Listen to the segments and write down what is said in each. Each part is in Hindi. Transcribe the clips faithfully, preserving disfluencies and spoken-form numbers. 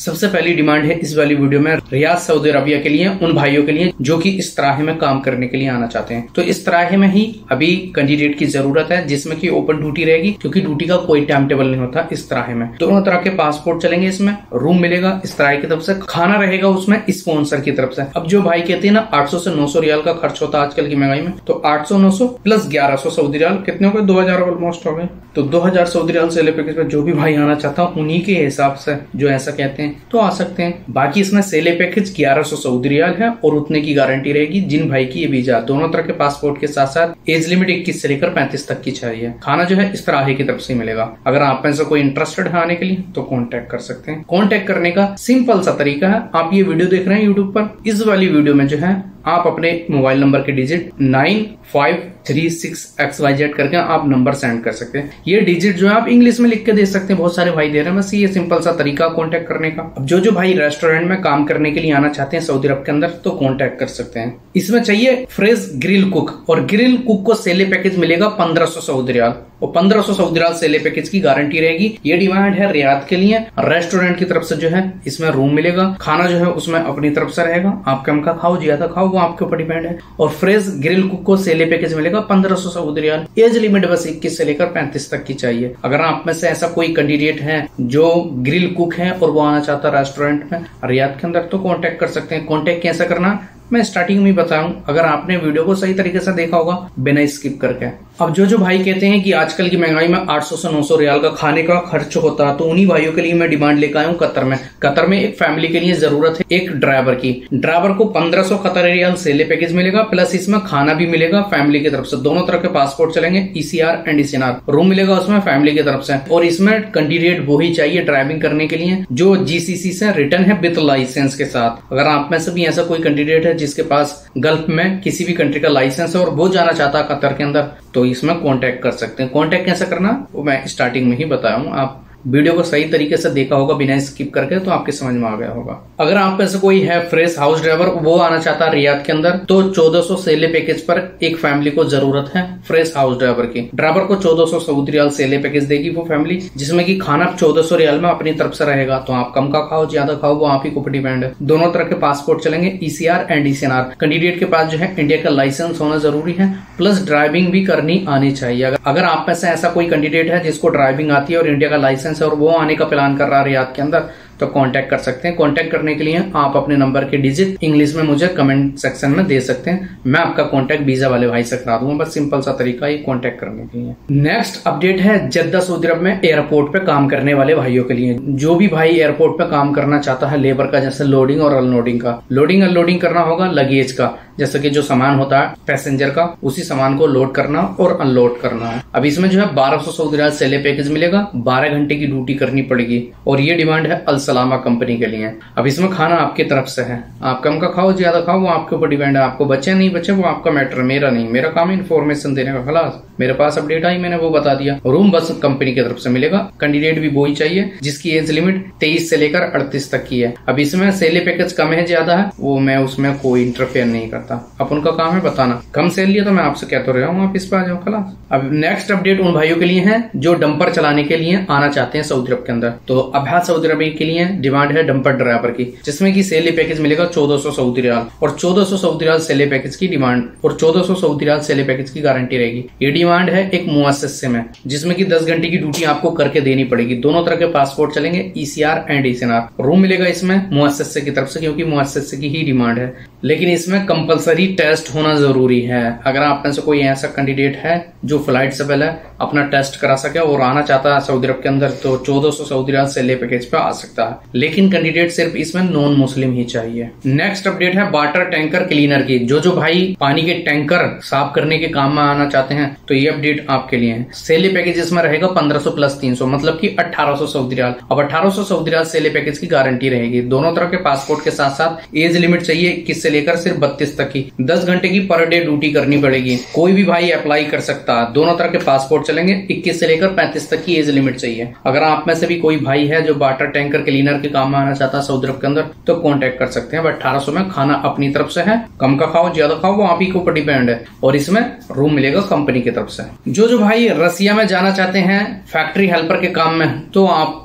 सबसे पहली डिमांड है इस वाली वीडियो में रियाद सऊदी अरबिया के लिए, उन भाइयों के लिए जो कि इस तराहे में काम करने के लिए आना चाहते हैं। तो इस तराहे में ही अभी कैंडिडेट की जरूरत है जिसमें कि ओपन ड्यूटी रहेगी, क्योंकि ड्यूटी का कोई टाइम टेबल नहीं होता इस तराहे में। दोनों तरह के पासपोर्ट चलेंगे, इसमें रूम मिलेगा इस तराहे की तरफ से, खाना रहेगा उसमें स्पॉन्सर की तरफ से। अब जो भाई कहते हैं ना आठ सौ से नौ सौ रियाल का खर्च होता है आजकल की महंगाई में, तो आठ सौ नौ सौ प्लस ग्यारह सौ सऊदी रियाल कितने हो गए, दो हजार ऑलमोस्ट हो गए। तो दो हजार सऊदी रियाल सेले पैकेज पे जो भी भाई आना चाहता है उन्हीं के हिसाब से जो ऐसा कहते हैं तो आ सकते हैं। बाकी इसमें सेले पैकेज ग्यारह सौ सऊदी रियाल है और उतने की गारंटी रहेगी जिन भाई की ये वीजा दोनों तरह के पासपोर्ट के साथ साथ एज लिमिट इक्कीस से लेकर पैंतीस तक की चाहिए। खाना जो है इस तरह की तरफ से मिलेगा। अगर आप में से कोई इंटरेस्टेड है आने के लिए तो कांटेक्ट कर सकते हैं। कांटेक्ट करने का सिंपल सा तरीका है, आप ये वीडियो देख रहे हैं यूट्यूब पर, इस वाली वीडियो में जो है आप अपने मोबाइल नंबर के digit nine five three six X Y Z करके आप नंबर सेंड कर सकते हैं। ये डिजिट जो है आप इंग्लिश में लिख के दे सकते हैं, बहुत सारे भाई दे रहे हैं। बस ये सिंपल सा तरीका कांटेक्ट करने का। अब जो जो भाई रेस्टोरेंट में काम करने के लिए आना चाहते हैं सऊदी अरब के अंदर तो कांटेक्ट कर सकते हैं। इसमें चाहिए फ्रेश ग्रिल कुक, और ग्रिल कुक को सेले पैकेज मिलेगा पंद्रह सौ सऊदी रियाल, और पंद्रह सौ सऊदी रियाल सेले पैकेज की गारंटी रहेगी। ये डिमांड है रियाद के लिए। रेस्टोरेंट की तरफ से जो है इसमें रूम मिलेगा, खाना जो है उसमें अपनी तरफ से रहेगा, आप कम का खाओ ज्यादा खाओ वो आपके ऊपर डिपेंड है। और फ्रेश ग्रिल कुक को सेले पैकेज मिलेगा पंद्रह सौ सऊदी रियाल। एज लिमिट बस इक्कीस से लेकर पैंतीस तक की चाहिए। अगर आप में से ऐसा कोई कैंडिडेट है जो ग्रिल कुक है और वो आना चाहता है रेस्टोरेंट में रियाद के अंदर तो कांटेक्ट कर सकते हैं। कांटेक्ट कैसे करना मैं स्टार्टिंग में बताऊं, अगर आपने वीडियो को सही तरीके से देखा होगा बिना स्किप करके। अब जो जो भाई कहते हैं कि आजकल की महंगाई में आठ सौ से नौ सौ रियाल का खाने का खर्च होता है, तो उन्हीं भाइयों के लिए मैं डिमांड लेकर आया हूँ कतर में। कतर में एक फैमिली के लिए जरूरत है एक ड्राइवर की। ड्राइवर को पंद्रह सौ कतर रियाल सेले पैकेज मिलेगा, प्लस इसमें खाना भी मिलेगा फैमिली की तरफ से। दोनों तरह के पासपोर्ट चलेंगे, ईसीआर एंड ईसीएनआर। रूम मिलेगा उसमें फैमिली की तरफ से। और इसमें कैंडिडेट वो ही चाहिए ड्राइविंग करने के लिए जो जीसीसी से रिटर्न है विद लाइसेंस के साथ। अगर आप में से भी ऐसा कोई कैंडिडेट है जिसके पास गल्फ में किसी भी कंट्री का लाइसेंस है और वो जाना चाहता है कतर के अंदर तो इसमें कांटेक्ट कर सकते हैं। कांटेक्ट कैसे करना वो मैं स्टार्टिंग में ही बताया हूँ। आप वीडियो को सही तरीके से देखा होगा बिना स्किप करके तो आपके समझ में आ गया होगा। अगर आप में से कोई है फ्रेश हाउस ड्राइवर वो आना चाहता है रियाद के अंदर तो चौदह सौ सेले पैकेज पर एक फैमिली को जरूरत है फ्रेश हाउस ड्राइवर की। ड्राइवर को चौदह सौ सऊदी रियाल सेले पैकेज देगी वो फैमिली, जिसमें कि खाना चौदह सौ रियाल में अपनी तरफ से रहेगा। तो आप कम का खाओ ज्यादा खाओ वो आप ही को ऊपर डिपेंड है। दोनों तरह के पासपोर्ट चलेंगे, ईसीआर एंड ईसीएनआर। कैंडिडेट के पास जो है इंडिया का लाइसेंस होना जरूरी है, प्लस ड्राइविंग भी करनी आनी चाहिए। अगर आप में से ऐसा कोई कैंडिडेट है जिसको ड्राइविंग आती है और इंडिया का लाइसेंस है और वो आने का प्लान कर रहा है रियाद के अंदर तो कांटेक्ट कर सकते हैं। कांटेक्ट करने के लिए आप अपने नंबर के डिजिट इंग्लिश में मुझे कमेंट सेक्शन में दे सकते हैं, मैं आपका कांटेक्ट वीजा वाले भाई से करा दूंगा। बस सिंपल सा तरीका ही कांटेक्ट करने के लिए। नेक्स्ट अपडेट है जद्दा सऊदी अरब में एयरपोर्ट पे काम करने वाले भाइयों के लिए। जो भी भाई एयरपोर्ट पे काम करना चाहता है लेबर का, जैसे लोडिंग और अनलोडिंग का, लोडिंग अनलोडिंग करना होगा लगेज का, जैसे कि जो सामान होता है पैसेंजर का उसी सामान को लोड करना और अनलोड करना है। अब इसमें जो है बारह सौ सऊदी रियाल सेले पैकेज मिलेगा, बारह घंटे की ड्यूटी करनी पड़ेगी और ये डिमांड है अल सलामा कंपनी के लिए। अब इसमें खाना आपकी तरफ से है, आप कम का खाओ ज्यादा खाओ वो आपके ऊपर डिपेंड है। आपको बचे नहीं बचे वो आपका मैटर, मेरा नहीं। मेरा काम है इन्फॉर्मेशन देने का, खलास मेरे पास अपडेट आई मैंने वो बता दिया। रूम बस कंपनी की तरफ से मिलेगा। कैंडिडेट भी वही चाहिए जिसकी एज लिमिट तेईस से लेकर अड़तीस तक की है। अब इसमें सेले पैकेज कम है ज्यादा है वो मैं उसमें कोई इंटरफेयर नहीं करता, अब उनका काम है बताना। कम सेल लिया तो मैं आपसे कहता रहा हूँ आप इस पर आ जाओ खलास। अब नेक्स्ट अपडेट उन भाइयों के लिए है जो डंपर चलाने के लिए आना चाहते हैं सऊदी अरब के अंदर। तो अभ्यास सऊदी अरब के लिए डिमांड है डंपर ड्राइवर की, जिसमें की सेले पैकेज मिलेगा चौदह सौ सऊदी रियाल और चौदह सौ सऊदी रियाल सेले पैकेज की डिमांड और चौदह सौ सऊदी रियाल सेले पैकेज की गारंटी रहेगी। ये डिमांड है एक मुअस्ससे में, जिसमें की दस घंटे की ड्यूटी आपको करके देनी पड़ेगी। दोनों तरह के पासपोर्ट चलेंगे, ईसीआर एंड ईसीएनआर। रूम मिलेगा इसमें मुअस्ससे की तरफ से क्योंकि मुअस्ससे की ही डिमांड है, लेकिन इसमें कंपलसरी टेस्ट होना जरूरी है। अगर आप में से कोई ऐसा कैंडिडेट है जो फ्लाइट से पहले अपना टेस्ट करा सके और आना चाहता है सऊदी अरब के अंदर तो चौदह सौ सऊदी रियाल सेले पैकेज पे आ सकता है, लेकिन कैंडिडेट सिर्फ इसमें नॉन मुस्लिम ही चाहिए। नेक्स्ट अपडेट है वाटर टैंकर क्लीनर की। जो जो भाई पानी के टैंकर साफ करने के काम में आना चाहते हैं तो ये अपडेट आपके लिए है। सेले पैकेज इसमें रहेगा पंद्रह सौ प्लस तीन सौ मतलब की अठारह सौ सऊदी रियाल। अब अठारह सौ सऊदी रियाल सेले पैकेज की गारंटी रहेगी। दोनों तरह के पासपोर्ट के साथ साथ एज लिमिट चाहिए इक्कीस से लेकर सिर्फ बत्तीस तक की। दस घंटे की पर डे ड्यूटी करनी पड़ेगी। कोई भी भाई अप्लाई कर सकता है। दोनों तरह के पासपोर्ट चलेंगे, इक्कीस से लेकर पैंतीस तक की एज लिमिट चाहिए। अगर आप में से भी कोई भाई है जो वाटर टैंकर क्लीनर के काम में आना चाहता है सऊदी अरब के अंदर तो कांटेक्ट कर सकते हैं। अठारह सौ में खाना अपनी तरफ से है, कम का खाओ ज्यादा खाओ वो आप ही के ऊपर डिपेंड है और इसमें रूम मिलेगा कंपनी की तरफ से। जो जो भाई रसिया में जाना चाहते हैं फैक्ट्री हेल्पर के काम में तो आप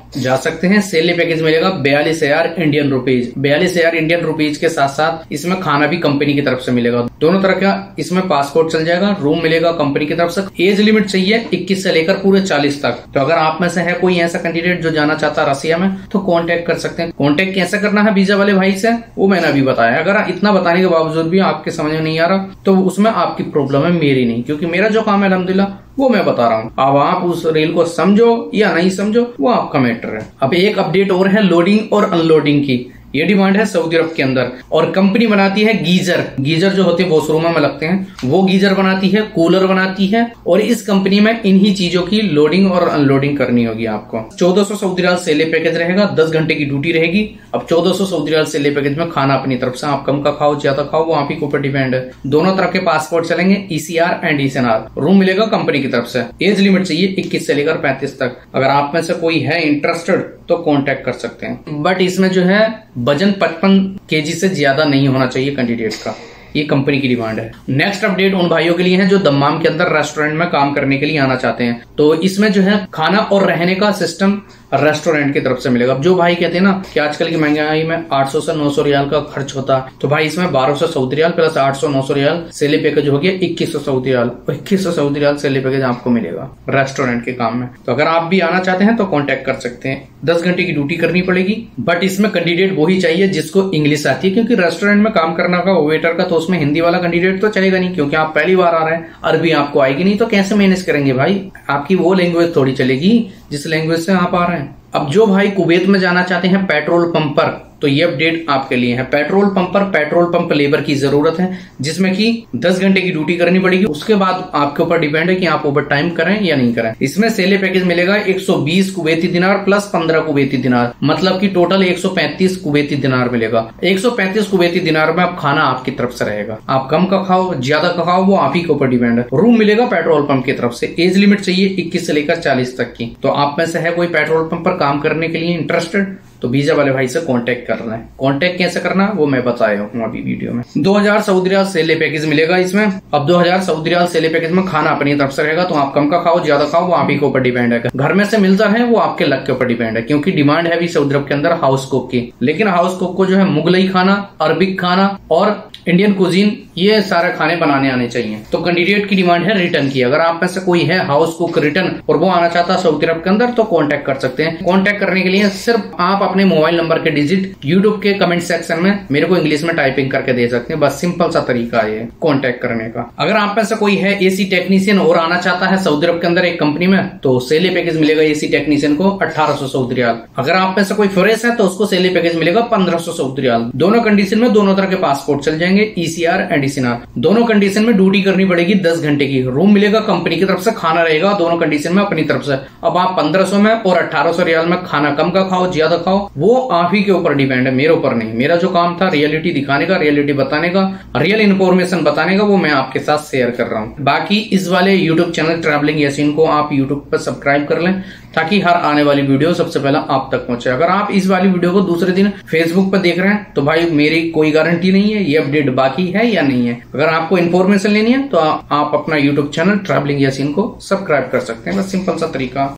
जा सकते हैं। सैलरी पैकेज मिलेगा बयालीस हजार इंडियन रुपीज। बयालीस हजार इंडियन रुपीज के साथ साथ इसमें खाना भी कंपनी की तरफ से मिलेगा। दोनों तरह का इसमें पासपोर्ट चल जाएगा, रूम मिलेगा कंपनी की तरफ से। एज लिमिट चाहिए इक्कीस से लेकर पूरे चालीस तक। तो अगर आप में से है कोई ऐसा कैंडिडेट जो जाना चाहता है रसिया में, तो कांटेक्ट कर सकते हैं। कांटेक्ट कैसे करना है वीजा वाले भाई से, वो मैंने अभी बताया। अगर इतना बताने के बावजूद भी आपके समझ में नहीं आ रहा, तो उसमें आपकी प्रॉब्लम है, मेरी नहीं, क्योंकि मेरा जो काम है अल्हम्दुलिल्लाह वो मैं बता रहा हूँ। अब आप उस रेल को समझो या नहीं समझो, वो आपका मैटर है। अब एक अपडेट और है लोडिंग और अनलोडिंग की। ये डिमांड है सऊदी अरब के अंदर, और कंपनी बनाती है गीजर। गीजर जो होते हैं वॉशरूम में लगते हैं, वो गीजर बनाती है, कूलर बनाती है, और इस कंपनी में इन्हीं चीजों की लोडिंग और अनलोडिंग करनी होगी आपको। चौदह सौ सऊदी रियाल सैलरी पैकेज रहेगा, दस घंटे की ड्यूटी रहेगी। अब चौदह सौ सऊदी रियाल सैलरी पैकेज में खाना अपनी तरफ से, आप कम का खाओ ज्यादा खाओ वो आप ही के ऊपर डिपेंड है। दोनों तरह के पासपोर्ट चलेंगे, ईसीआर एंड ईसीएनआर। रूम मिलेगा कंपनी की तरफ से। एज लिमिट चाहिए इक्कीस से लेकर पैंतीस तक। अगर आप में से कोई है इंटरेस्टेड तो कांटेक्ट कर सकते हैं। बट इसमें जो है वजन पचपन केजी से ज्यादा नहीं होना चाहिए कैंडिडेट का। ये कंपनी की डिमांड है। नेक्स्ट अपडेट उन भाइयों के लिए है जो दम्माम के अंदर रेस्टोरेंट में काम करने के लिए आना चाहते हैं। तो इसमें जो है खाना और रहने का सिस्टम रेस्टोरेंट की तरफ से मिलेगा। अब जो भाई कहते हैं ना कि आजकल की महंगाई में आठ सौ से नौ सौ रियाल का खर्च होता है, तो भाई इसमें बारह सौ सऊदी रियाल प्लस आठ सौ नौ सौ रियाल सैलरी पैकेज हो गया इक्कीस सौ सऊदी रियाल। इक्कीस सौ सऊदी रियाल सैलरी पैकेज आपको मिलेगा रेस्टोरेंट के काम में। तो अगर आप भी आना चाहते हैं तो कॉन्टेक्ट कर सकते हैं। दस घंटे की ड्यूटी करनी पड़ेगी, बट इसमें कैंडिडेट वो ही चाहिए जिसको इंग्लिश आती है, क्योंकि रेस्टोरेंट में काम करना का वेटर का, तो उसमें हिंदी वाला कैंडिडेट तो चलेगा नहीं, क्योंकि आप पहली बार आ रहे हैं। अरबी आपको आएगी नहीं, तो कैसे मैनेज करेंगे भाई? आपकी वो लैंग्वेज थोड़ी चलेगी जिस लैंग्वेज से आप आ रहे हैं। अब जो भाई कुवैत में जाना चाहते हैं पेट्रोल पंप पर, तो ये अपडेट आपके लिए है। पेट्रोल पंप पर पेट्रोल पंप लेबर की जरूरत है, जिसमें कि दस घंटे की ड्यूटी करनी पड़ेगी। उसके बाद आपके ऊपर डिपेंड है कि आप ओवर टाइम करें या नहीं करें। इसमें सैलरी पैकेज मिलेगा एक सौ बीस कुवैती दिनार प्लस पंद्रह कुवैती दिनार, मतलब कि टोटल एक सौ पैंतीस कुवैती दिनार मिलेगा। एक सौ पैंतीस कुवैती दिनार में आप खाना आपकी तरफ से रहेगा। आप कम का खाओ ज्यादा का खाओ वो आप ही के ऊपर डिपेंड है। रूम मिलेगा पेट्रोल पंप की तरफ से। एज लिमिट चाहिए इक्कीस से लेकर चालीस तक की। तो आप में से है कोई पेट्रोल पंप पर काम करने के लिए इंटरेस्टेड, तो वीजा वाले भाई से कांटेक्ट करना है। कांटेक्ट कैसे करना है वो मैं बताया हूँ अभी वीडियो में। दो हजार सऊदी रियाल सैलरी पैकेज मिलेगा इसमें। अब दो हजार सऊदी रियाल सैलरी पैकेज में खाना अपनी तरफ से रहेगा, तो आप कम का खाओ ज्यादा खाओ वो आप ही के ऊपर डिपेंड है। घर में से मिलता है वो आपके लक के ऊपर डिपेंड है, क्योंकि डिमांड है भी सऊदी अरब के अंदर हाउस कुक की। लेकिन हाउस कुक को जो है मुगलई खाना, अरबिक खाना और इंडियन कुजीन ये सारे खाने बनाने आने चाहिए। तो कैंडिडेट की डिमांड है रिटर्न की। अगर आप में से कोई है हाउस कुक रिटर्न और वो आना चाहता है सऊदी अरब के अंदर, तो कांटेक्ट कर सकते हैं। कांटेक्ट करने के लिए सिर्फ आप अपने मोबाइल नंबर के डिजिट यूट्यूब के कमेंट सेक्शन में मेरे को इंग्लिश में टाइपिंग करके दे सकते हैं। बस सिंपल सा तरीका है कांटेक्ट करने का। अगर आप में से कोई है एसी टेक्नीशियन और आना चाहता है सऊदी अरब के अंदर एक कंपनी में, तो सैलरी पैकेज मिलेगा एसी टेक्नीशियन को अठारह सौ सऊदी रियाल। अगर आप में से कोई फ्रेश है तो उसको सैलरी पैकेज मिलेगा पंद्रह सौ सऊदी रियाल। दोनों कंडीशन में दोनों तरह के पासपोर्ट चल जाएंगे, ईसीआर एंड ईसीएनआर। दोनों कंडीशन में ड्यूटी करनी पड़ेगी दस घंटे की। रूम मिलेगा कंपनी की तरफ से, खाना रहेगा दोनों कंडीशन में अपनी तरफ से। अब आप पंद्रह सौ में और अठारह सौ रियाल में खाना कम का खाओ ज्यादा खाओ वो आप ही के ऊपर डिपेंड है, मेरे ऊपर नहीं। मेरा जो काम था रियलिटी दिखाने का, रियलिटी बताने का, रियल इन्फॉर्मेशन बताने का, वो मैं आपके साथ शेयर कर रहा हूँ। बाकी इस वाले यूट्यूब चैनल ट्रैवलिंग यासीन को आप यूट्यूब पर सब्सक्राइब कर लें, ताकि हर आने वाली वीडियो सबसे पहले आप तक पहुंचे। अगर आप इस वाली वीडियो को दूसरे दिन फेसबुक पर देख रहे हैं, तो भाई मेरी कोई गारंटी नहीं है ये अपडेट बाकी है या नहीं है। अगर आपको इन्फॉर्मेशन लेनी है तो आप अपना यूट्यूब चैनल ट्रैवलिंग यासीन को सब्सक्राइब कर सकते हैं। बस सिंपल सा तरीका।